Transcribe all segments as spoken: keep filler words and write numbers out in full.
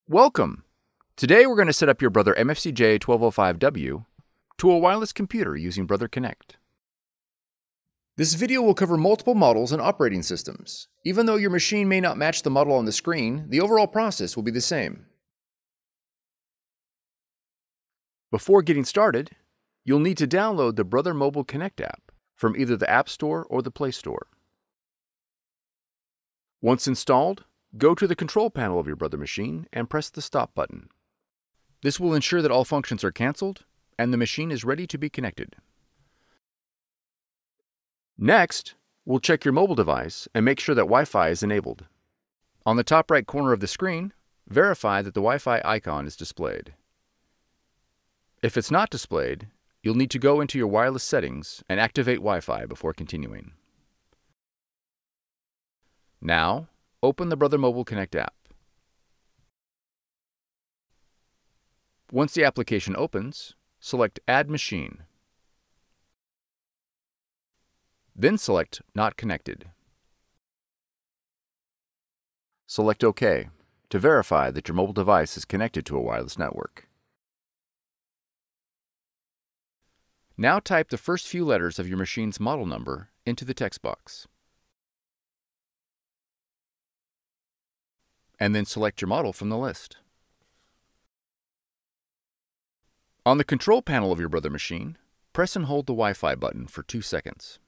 Welcome! Today we're going to set up your Brother M F C J twelve oh five W to a wireless computer using Brother Connect. This video will cover multiple models and operating systems. Even though your machine may not match the model on the screen, the overall process will be the same. Before getting started, you'll need to download the Brother Mobile Connect app from either the App Store or the Play Store. Once installed, go to the control panel of your Brother machine and press the Stop button. This will ensure that all functions are canceled and the machine is ready to be connected. Next, we'll check your mobile device and make sure that Wi-Fi is enabled. On the top right corner of the screen, verify that the Wi-Fi icon is displayed. If it's not displayed, you'll need to go into your wireless settings and activate Wi-Fi before continuing. Now, open the Brother Mobile Connect app. Once the application opens, select Add Machine. Then select Not Connected. Select OK to verify that your mobile device is connected to a wireless network. Now type the first few letters of your machine's model number into the text box. And then select your model from the list. On the control panel of your Brother machine, press and hold the Wi-Fi button for two seconds.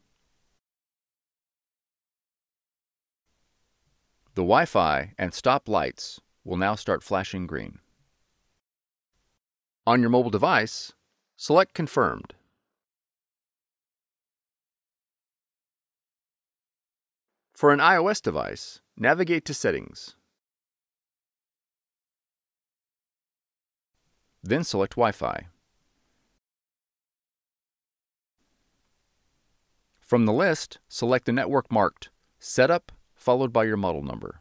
The Wi-Fi and stop lights will now start flashing green. On your mobile device, select Confirmed. For an iOS device, navigate to Settings. Then select Wi-Fi. From the list, select the network marked Setup followed by your model number.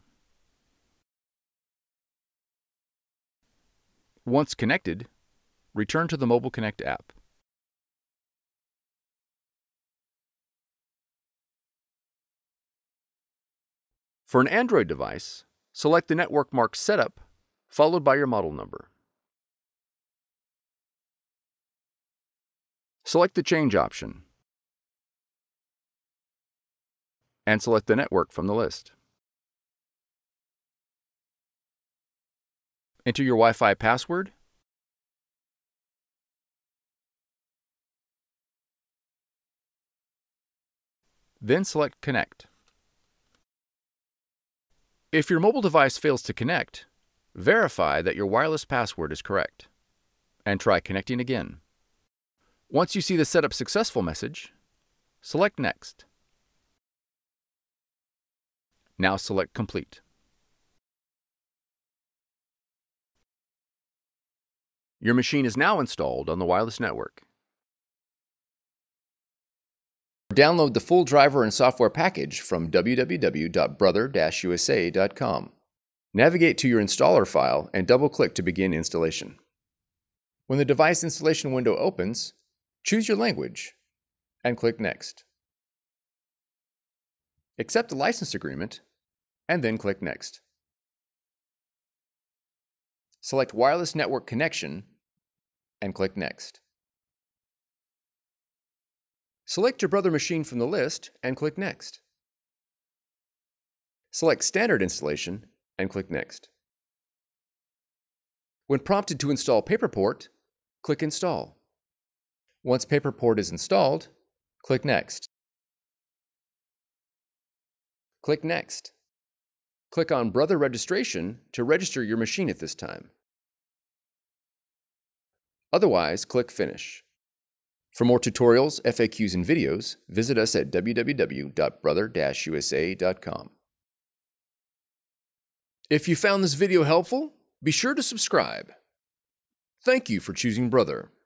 Once connected, return to the Mobile Connect app. For an Android device, select the network marked Setup followed by your model number. Select the Change option and select the network from the list. Enter your Wi-Fi password then select Connect. If your mobile device fails to connect, verify that your wireless password is correct and try connecting again. Once you see the Setup Successful message, select Next. Now select Complete. Your machine is now installed on the wireless network. Download the full driver and software package from w w w dot brother dash u s a dot com. Navigate to your installer file and double-click to begin installation. When the device installation window opens, choose your language and click Next. Accept the license agreement and then click Next. Select Wireless Network Connection and click Next. Select your Brother machine from the list and click Next. Select Standard Installation and click Next. When prompted to install PaperPort, click Install. Once PaperPort is installed, click Next. Click Next. Click on Brother Registration to register your machine at this time. Otherwise, click Finish. For more tutorials, F A Qs, and videos, visit us at w w w dot brother dash u s a dot com. If you found this video helpful, be sure to subscribe. Thank you for choosing Brother.